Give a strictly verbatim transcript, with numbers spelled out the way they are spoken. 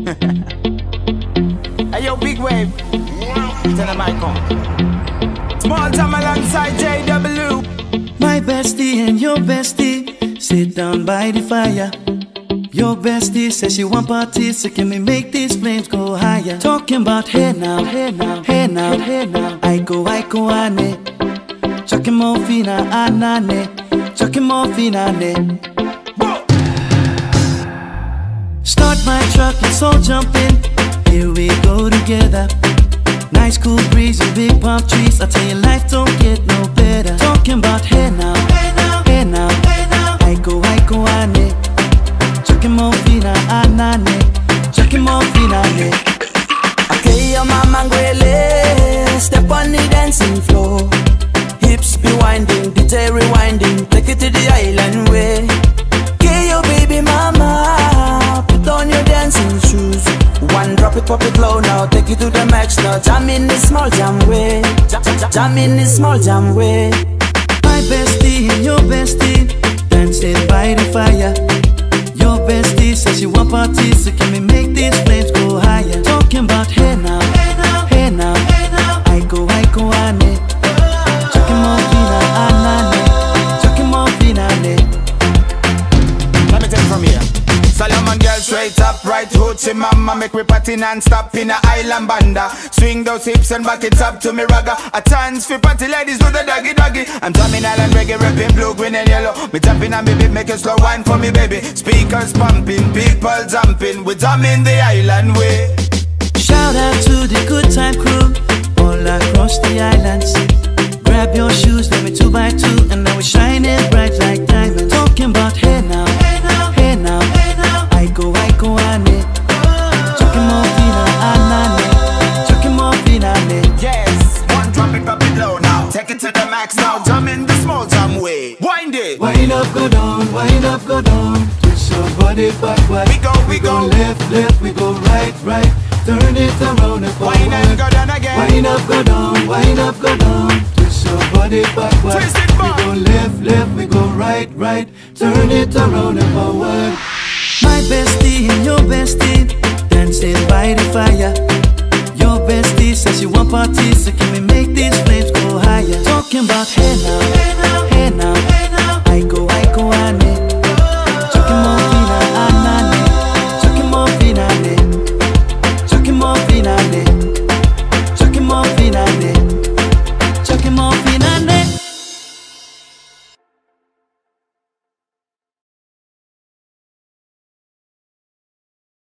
Hey yo, big wave. Tell them I come. Small time alongside J W. My bestie and your bestie sit down by the fire. Your bestie says she want parties, so can we make these flames go higher? Talking about hey now, hey now, hey now, hey now. I go, I go, ane. Chucking more fina, anane. Chucking more fina, ane. Start my truck, let's all jump in. Here we go together. Nice cool breeze and big palm trees. I tell you, life don't get no better. Talking about hey now, hey now, hey now, hey now. I go, I go, ane. Chucking more fina, anane. Chucking more fina, ane. Okay, your mama ngwele. Step on the dancing floor. Hips be winding, D J rewinding. Take it to the island way. Okay, your baby mama. Put on your dancing shoes. One drop it, pop it low now. Take it to the max now. Jam in this small jam way. Jam, jam, jam in this small jam way. My bestie and your bestie dancing by the fire. Your bestie says she want parties, so can we make these flames go higher? Talking about hey now, hey now, hey now, hey now. I go, I go, ane. Chucking more fina, anane. Chucking more fina, ane. Let me take it from here. Solomon girl straight up, right hoochie mama. Make me party non-stop in a island banda. Swing those hips and back it up to me ragga. A chance for party ladies do the doggy doggy. I'm drumming island reggae, rapping blue, green and yellow. Me jumping on me beat, make a slow wine for me baby. Speakers pumping, people jumping. We drumming the island way. Shout out to the good time crew all across the islands. Grab your shoes, let me two by two, and now we're shining bright like diamonds. Talking about hey now, hey now, hey now, hey now. I go, I go, ane. Chucking more fina, anane. Chucking more fina, ane. Yes, one drop it, pop it low now. Take it to the max now. Jump in the small jam way. Wind it. Wind up, go down, wind up, go down. Twist your body backward. We go, we go. Left, left, we go right, right. Turn it around and forward. Wind and go down again. Wind up, go down, wind up, go down. Twist your body backward. Twist it back. We go left, left, we go right, right. Turn it around and forward.